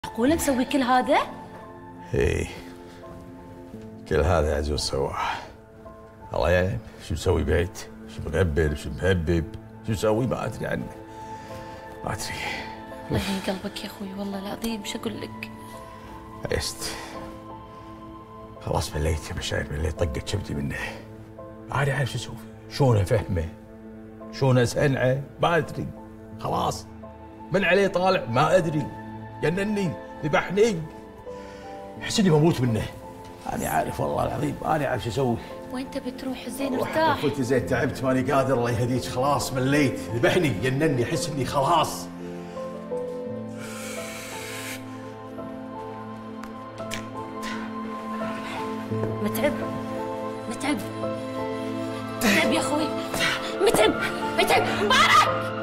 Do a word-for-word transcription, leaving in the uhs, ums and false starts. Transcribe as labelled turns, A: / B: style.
A: معقولة مسوي كل هذا؟
B: ايه كل هذا عزوز سواه. الله يعلم شو مسوي بيت، شو مغبر، شو مهبب، شو مسوي ما ادري عنه، ما ادري.
A: الله يهين قلبك يا اخوي، والله العظيم شو اقول لك.
B: عيست خلاص مليت يا مشاعر، مليت طقت شبتي منه. ما ادري عارف شو اسوي، شلون افهمه، شلون اسنعه، ما ادري. خلاص من عليه طالع ما ادري، جنني ذبحني، احس اني بموت منه. انا عارف والله العظيم انا عارف شو اسوي.
A: وين تبي تروح زين
B: والله
A: ارتاح؟
B: قلت زين تعبت ماني قادر الله يهديك، خلاص مليت، ذبحني جنني، احس اني خلاص.
A: متعب متعب متعب يا اخوي، متعب متعب. مبارك